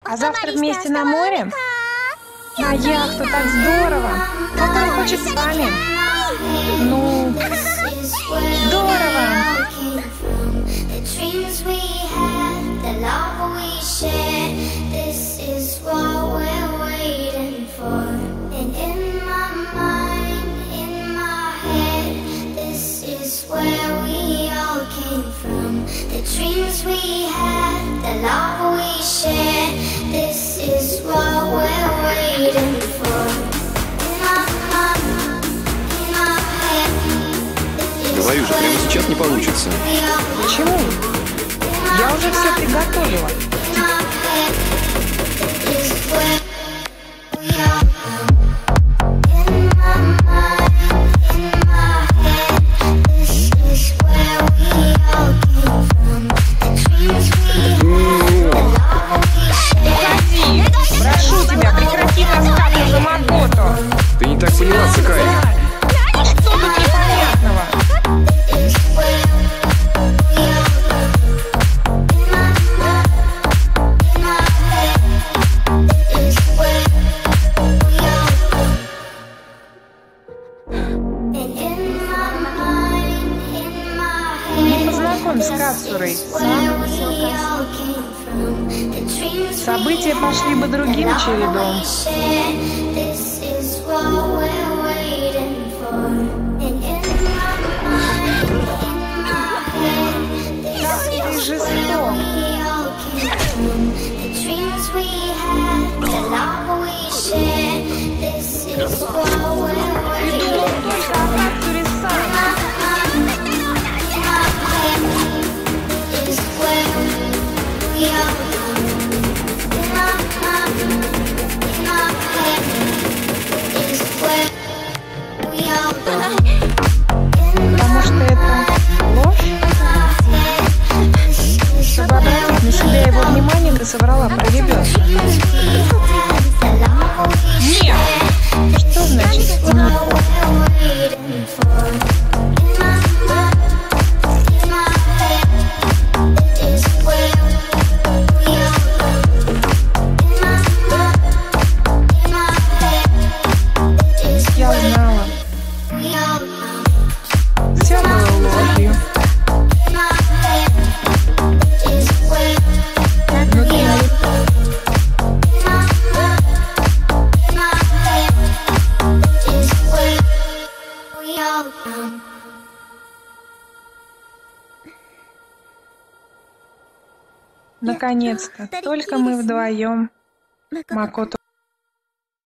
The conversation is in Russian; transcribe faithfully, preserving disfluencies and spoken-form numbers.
А завтра вместе на море? На яхту, так здорово! Папа хочет с вами. Ну, здорово! The dreams we had, the love we shared, this is what we're waiting for. In my mind, in my head. Говорю же, прямо сейчас не получится. Почему? Я уже все приготовила. Прошу тебя, прекрати рассказывать за Макото. Ты не так поняла, Сакай. Что тут непонятного? Не познакомь с Кацурой. События пошли бы другим чередом. Ты жесток. Ты думал только о Кацуре-сан. Потому что это ложь? Чтобы обратить на себя его внимание, ты соврала про ребенка. Нет! Что значит нет? Я знала. Все было ложью. Внутри. Наконец-то, только мы вдвоем. Макото